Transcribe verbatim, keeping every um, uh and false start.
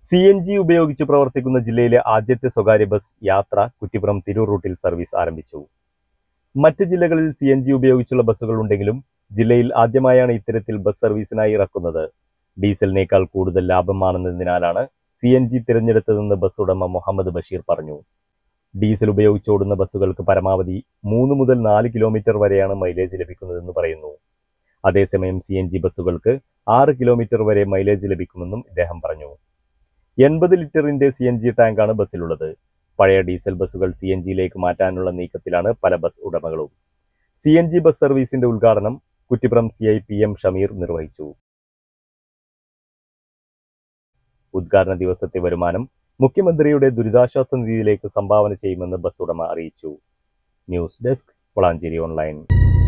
C N G ഉപയോഗിച്ച് പ്രവർത്തിക്കുന്ന ജില്ലയിലെ ആദ്യത്തെ സ്വകാര്യ ബസ് യാത്ര കുറ്റിപ്പുറം തിരൂർ റൂട്ടിൽ സർവീസ് ആരംഭിച്ചു. മറ്റ് ജില്ലകളിൽ സി എൻ ജി ഉപയോഗിച്ചുള്ള ബസ്സുകൾ ഉണ്ടെങ്കിലും ജില്ലയിൽ ആദ്യമായാണ് ഇത്തരത്തിൽ ബസ് സർവീസിനായി ഇറക്കുന്നത്. ഡീസലിനേക്കാൾ കൂടുതൽ ലാഭമാണെന്നതിനാലാണ് സി എൻ ജി തിരഞ്ഞെടുത്തതെന്ന് ബസ് ഉടമ മുഹമ്മദ് ബഷീർ പറഞ്ഞു. ഡീസൽ ഉപയോഗിച്ചോടുന്ന ബസ്സുകൾക്ക് പരമാവധി മൂന്ന് മുതൽ നാല് കിലോമീറ്റർ വരെയാണ് മൈലേജ് ലഭിക്കുന്നതെന്ന് പറയുന്നു. അതേസമയം സി എൻ ജി ബസ്സുകൾക്ക് ആറ് കിലോമീറ്റർ വരെ മൈലേജ് ലഭിക്കുമെന്നും ഇദ്ദേഹം പറഞ്ഞു. എൺപത് ലിറ്ററിന്റെ സി എൻ ജി ടാങ്കാണ് ബസ്സിലുള്ളത്. പഴയ ഡീസൽ ബസ്സുകൾ സി എൻ ജിയിലേക്ക് മാറ്റാനുള്ള നീക്കത്തിലാണ് പല ബസ് ഉടമകളും. സി എൻ ജി ബസ് സർവീസിന്റെ ഉദ്ഘാടനം Kuttippuram C I P M Shameer നിർവഹിച്ചു. ഉദ്ഘാടന ദിവസത്തെ വരുമാനം മുഖ്യമന്ത്രിയുടെ ദുരിതാശ്വാസ നിധിയിലേക്ക് സംഭാവന ചെയ്യുമെന്ന് ബസ് ഉടമ അറിയിച്ചു. News desk Valanchery online.